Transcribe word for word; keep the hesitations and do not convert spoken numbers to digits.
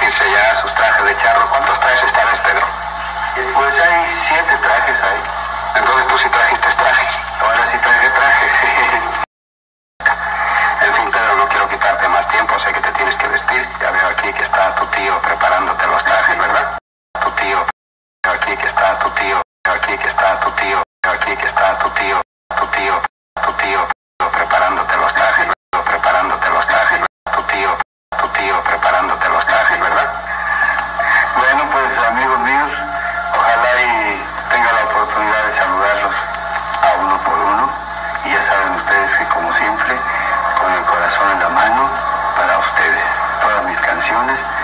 fíjense ya sus trajes de charro. ¿Cuántos traes esta vez, Pedro? Eh, Pues hay siete trajes ahí. Entonces tú sí trajiste traje. Ahora sí traje traje. En fin, Pedro, no quiero quitarte más tiempo. Sé que te tienes que vestir. Ya veo aquí que está tu tío preparándote los trajes, ¿verdad? Tu tío. Veo aquí que está tu tío. Veo aquí que está tu tío. Veo aquí que está tu tío. Tu tío. Tu tío. Preparándote los trajes. Preparándote los trajes. Tu tío. Tu tío preparándote los trajes, ¿verdad? Bueno, pues amigos míos, ojalá y tenga la oportunidad de saludarlos a uno por uno. Y ya saben ustedes que, como siempre, con el corazón en la mano, para ustedes, todas mis canciones